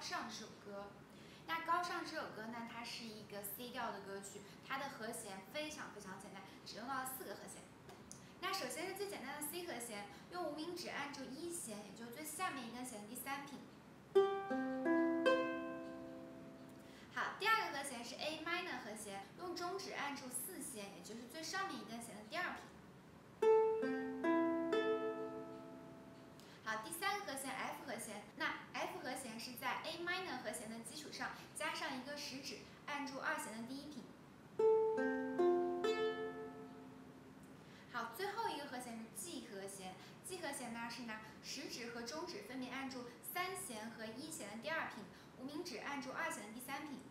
上》这首歌。那《高尚》这首歌呢，它是一个 C 调的歌曲，它的和弦非常简单，只用到了4个和弦。那首先是最简单的 C 和弦，用无名指按住1弦，也就是最下面一根弦的第3品。好，第2个和弦是 A minor 和弦，用中指按住4弦，也就是最上面一根弦的第2品。好，第3个和弦 F 和弦，那 F 和弦是在 A minor 和弦的基础上加上一个食指，按住2弦的第1品。好，最后一个和弦是 G 和弦。G 和弦呢是拿食指和中指分别按住3弦和1弦的第2品，无名指按住2弦的第3品。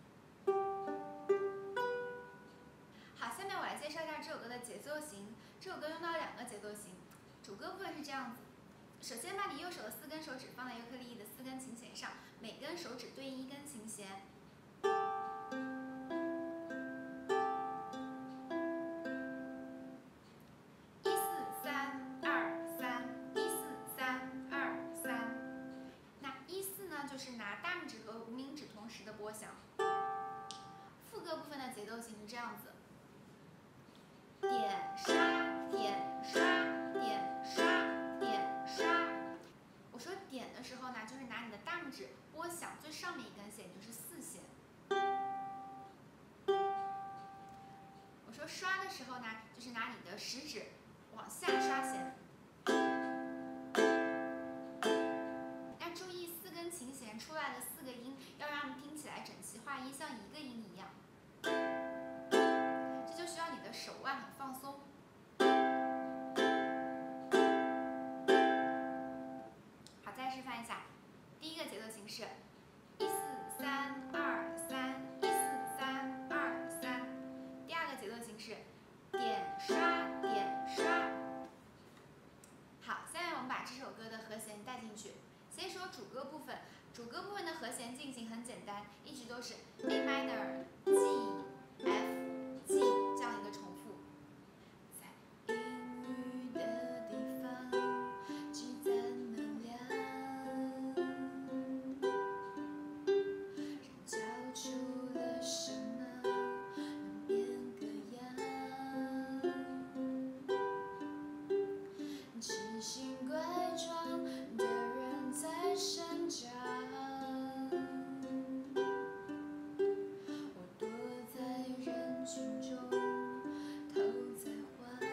好，下面我来介绍一下这首歌的节奏型。这首歌用到了2个节奏型，主歌部分是这样子。首先把你右手的4根手指放在尤克里里的4根琴弦上，每根手指对应1根琴弦。就是拿大拇指和无名指同时的拨响。副歌部分的节奏型是这样子：点刷点刷点刷点刷。我说点的时候呢，就是拿你的大拇指拨响最上面一根弦，也就是4弦。我说刷的时候呢，就是拿你的食指往下刷弦。琴弦出来的4个音，要让它们听起来整齐划一，像1个音一样。这就需要你的手腕很放松。好，再示范一下。第一个节奏型是1 4 3 2 3 1 4 3 2 3。第2个节奏型是点刷点刷。好，下面我们把这首歌的和弦带进去。先说主歌部分，主歌部分的和弦进行很简单，一直都是 A minor G F G 这样一个重复。在阴郁的地方积攒能量，人交出了什么能变个样？奇形怪状的人在生长，我躲在人群中，头在晃。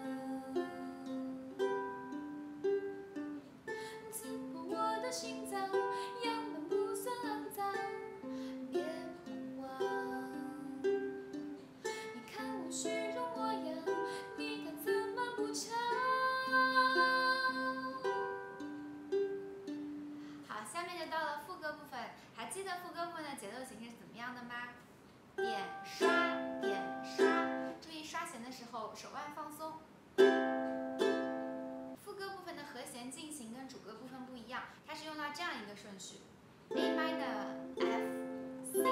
刺破我的心脏，样本不算肮脏，别碰我。你看我虚荣模样，你看怎么不强？好，下面就到了副歌部分，还记得副歌部分的节奏型是怎么样的吗？点刷点刷，注意刷弦的时候手腕放松。副歌部分的和弦进行跟主歌部分不一样，它是用到这样一个顺序 ：A minor F C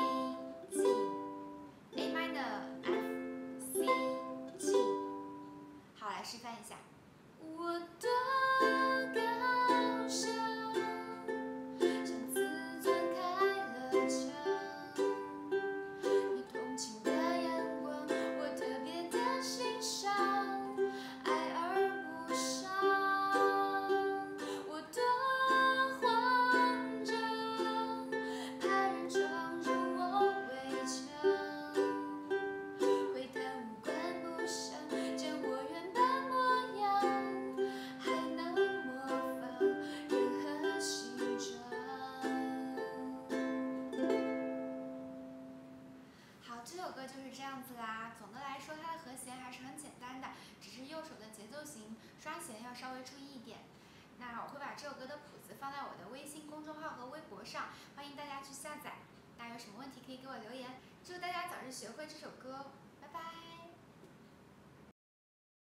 G，A minor F C G。好，来示范一下。我多高尚，像自尊开了枪。你同情的阳光，我特别的欣赏，爱而不伤。我多慌张，怕人闯入我围墙，会谈无关不想见我原本模样，还能模仿任何形状。好，这首歌就是这样子啦。总的来说，它的和弦还是很简单的，只是右手的节奏型刷弦要稍微注意一点。那我会把这首歌的谱子放在我的微信公众号和微博上，欢迎大家去下载。大家有什么问题可以给我留言。祝大家早日学会这首歌，拜拜。